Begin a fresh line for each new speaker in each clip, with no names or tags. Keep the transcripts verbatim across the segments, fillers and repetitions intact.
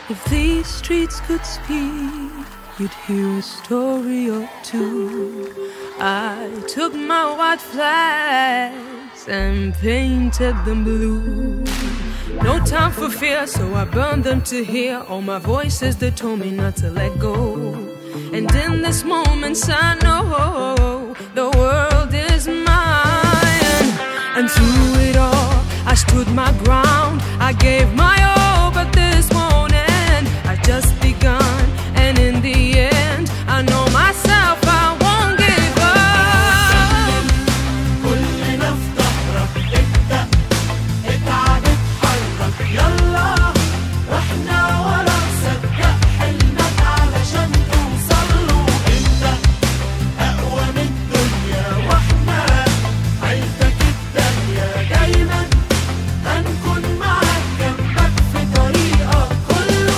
If these streets could speak, you'd hear a story or two. I took my white flags and painted them blue. No time for fear, so I burned them to hear all my voices that told me not to let go. And in this moment I know the world is mine. And through it all I stood my ground, I gave my all, but this won't end. I've just begun, and in the end I know myself, I won't give up.
كلنا في ظهرك، ابدأ اتعب اتحرك يلا، واحنا وراك صدق حلمك علشان توصله. انت اقوى من الدنيا، واحنا عيلتك التانية، دايما هنكون معاك جنبك في طريقك كله.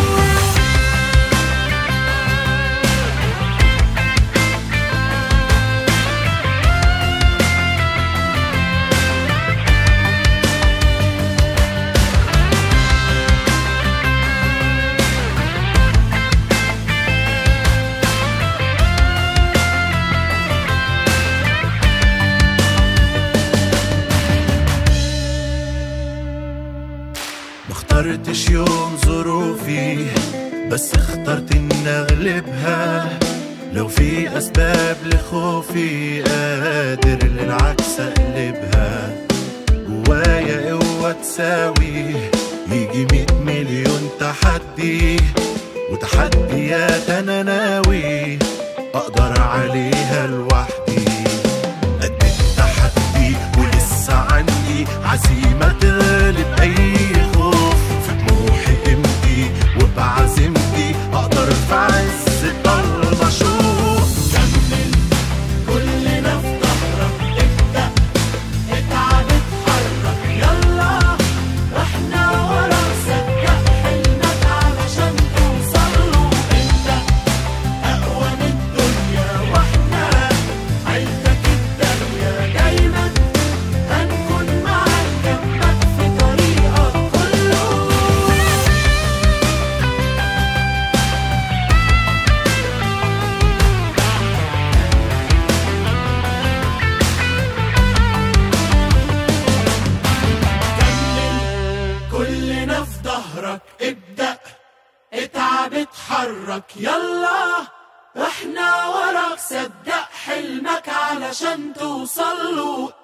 ما اخترتش يوم ظروفي، بس اخترت اني اغلبها. لو في اسباب لخوفي قادر للعكس اقلبها. جوايا قوة تساوي يجي مية مليون تحدي، وتحديات انا ناوي اقدر عليها لوحدي. قد التحدي ولسه عندي عزيمة تغلب اي خوف. في طموحي قيمتي وبعزيمتي اقدر في عز الضلمة اشوف. كمل كلنا في ظهرك، ابدأ اتعب اتحرك يلا، احنا وراك صدق حلمك علشان توصله. انت اقوى من الدنيا، واحنا عيلتك التانية، دايما هنكون معاك جنبك في طريقك كله. كمل كلنا في ظهرك، ابدأ اتعب اتحرك يلا، احنا وراك صدق حلمك علشان توصله.